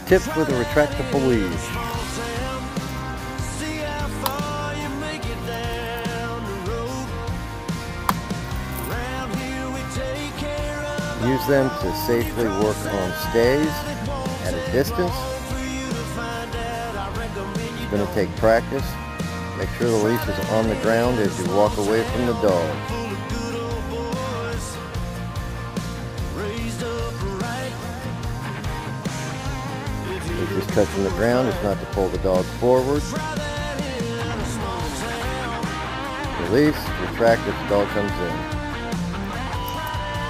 tips with a retractable leash. Use them to safely work on stays at a distance. It's going to take practice. Make sure the leash is on the ground as you walk away from the dog. Leash is touching the ground. It's not to pull the dog forward. Release, retract if the dog comes in.